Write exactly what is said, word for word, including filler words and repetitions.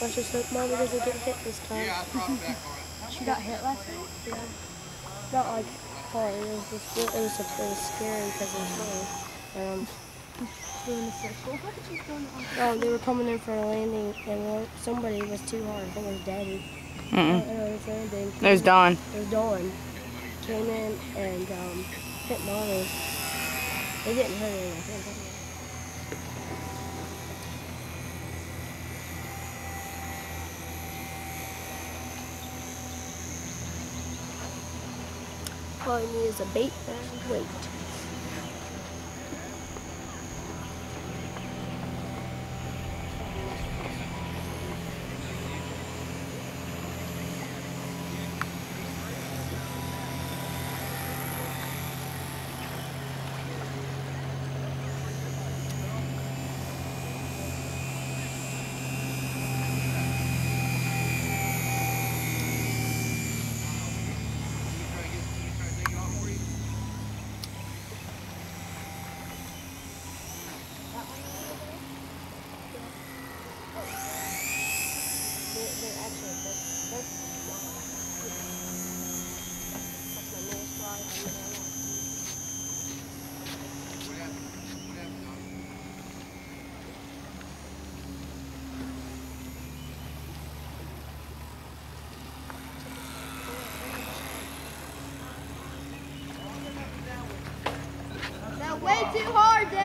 Let's just hope Mama doesn't get hit this time. Yeah, I brought it back on it. She got hit last night? Yeah. Not like hard. It was just it was, it was scary because it was funny. Um, Doing the circle. She's doing it on oh, they were coming in for a landing, and one, somebody was too hard. I think it was Daddy. Mm-mm. I know it was landing. It was Dawn. It was Dawn. Came in and um, hit Mommy. They didn't hurt her, I think. All I need is a bait and weight. way too hard.